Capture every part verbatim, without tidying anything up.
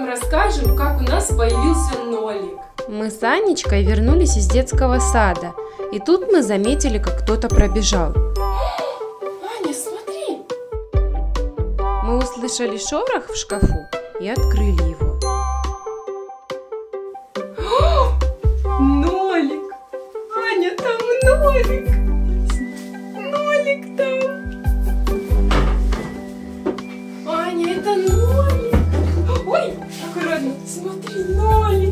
расскажем, как у нас появился Нолик. Мы с Анечкой вернулись из детского сада, и тут мы заметили, как кто-то пробежал. Аня, смотри! Мы услышали шорох в шкафу и открыли его. Нолик! Аня, там Нолик! Нолик там! Аня, это Нолик! Ой, аккуратно, смотри, Нолик!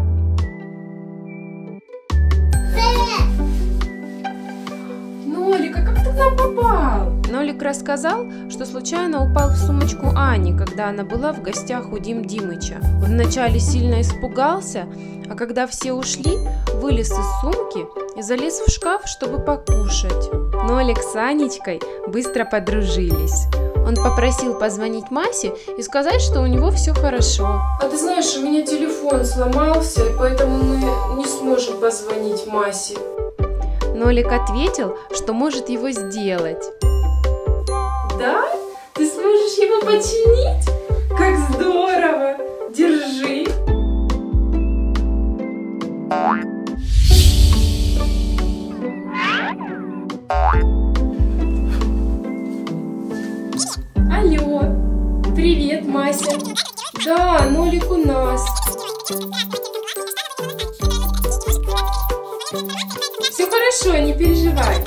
Нолик, а как ты к нам попал? Нолик рассказал, что случайно упал в сумочку Ани, когда она была в гостях у Дим Димыча. Он вначале сильно испугался, а когда все ушли, вылез из сумки и залез в шкаф, чтобы покушать. Нолик с Анечкой быстро подружились. Он попросил позвонить Масе и сказать, что у него все хорошо. А ты знаешь, у меня телефон сломался, и поэтому мы не сможем позвонить Масе. Нолик ответил, что может его сделать. Да? Ты сможешь его починить? Как здорово! Держи! Алло! Привет, Мася! Да, Нолик у нас! Все хорошо, не переживай!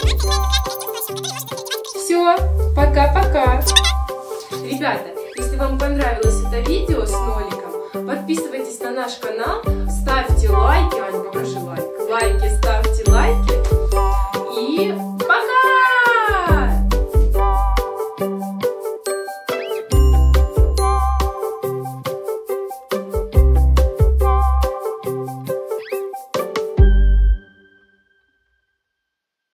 Все, пока-пока! Ребята, если вам понравилось это видео с Ноликом, подписывайтесь на наш канал, ставьте лайки, Аня, покажи лайк, лайки, ставьте лайки и